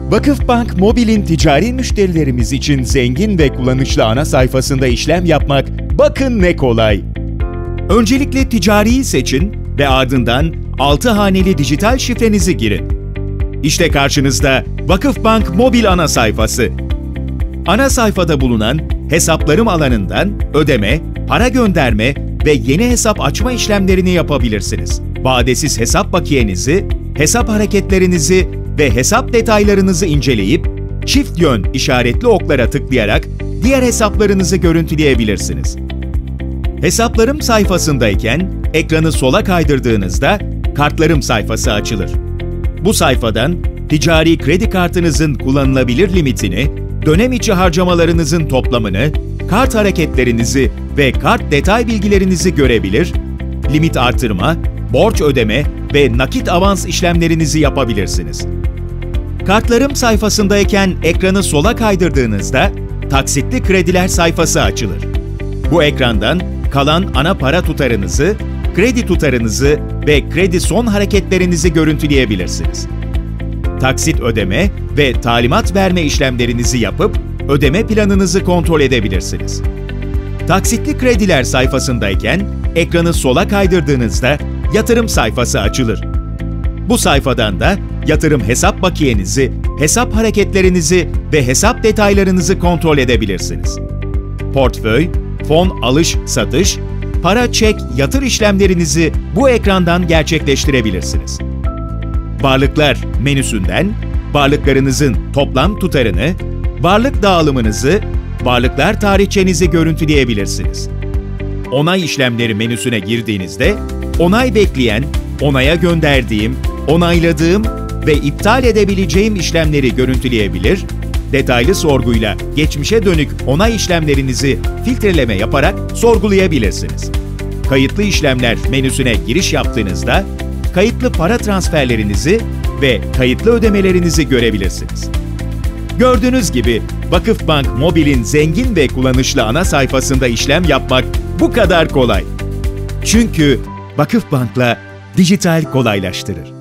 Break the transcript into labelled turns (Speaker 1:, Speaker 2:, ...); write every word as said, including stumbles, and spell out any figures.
Speaker 1: Vakıfbank Mobil'in ticari müşterilerimiz için zengin ve kullanışlı ana sayfasında işlem yapmak bakın ne kolay. Öncelikle ticariyi seçin ve ardından altı haneli dijital şifrenizi girin. İşte karşınızda Vakıfbank Mobil ana sayfası. Ana sayfada bulunan hesaplarım alanından ödeme, para gönderme ve yeni hesap açma işlemlerini yapabilirsiniz. Vadesiz hesap bakiyenizi, hesap hareketlerinizi ve hesap detaylarınızı inceleyip çift yön işaretli oklara tıklayarak diğer hesaplarınızı görüntüleyebilirsiniz. Hesaplarım sayfasındayken ekranı sola kaydırdığınızda Kartlarım sayfası açılır. Bu sayfadan ticari kredi kartınızın kullanılabilir limitini, dönem içi harcamalarınızın toplamını, kart hareketlerinizi ve kart detay bilgilerinizi görebilir, limit artırma, borç ödeme ve nakit avans işlemlerinizi yapabilirsiniz. Kartlarım sayfasındayken ekranı sola kaydırdığınızda taksitli krediler sayfası açılır. Bu ekrandan kalan ana para tutarınızı, kredi tutarınızı ve kredi son hareketlerinizi görüntüleyebilirsiniz. Taksit ödeme ve talimat verme işlemlerinizi yapıp ödeme planınızı kontrol edebilirsiniz. Taksitli krediler sayfasındayken ekranı sola kaydırdığınızda yatırım sayfası açılır. Bu sayfadan da yatırım hesap bakiyenizi, hesap hareketlerinizi ve hesap detaylarınızı kontrol edebilirsiniz. Portföy, fon alış-satış, para çek, yatır işlemlerinizi bu ekrandan gerçekleştirebilirsiniz. Varlıklar menüsünden varlıklarınızın toplam tutarını, varlık dağılımınızı, varlıklar tarihçenizi görüntüleyebilirsiniz. Onay işlemleri menüsüne girdiğinizde onay bekleyen, onaya gönderdiğim, onayladığım ve iptal edebileceğim işlemleri görüntüleyebilir, detaylı sorguyla geçmişe dönük onay işlemlerinizi filtreleme yaparak sorgulayabilirsiniz. Kayıtlı işlemler menüsüne giriş yaptığınızda kayıtlı para transferlerinizi ve kayıtlı ödemelerinizi görebilirsiniz. Gördüğünüz gibi Vakıfbank Mobil'in zengin ve kullanışlı ana sayfasında işlem yapmak bu kadar kolay. Çünkü Vakıfbank'la dijital kolaylaştırır.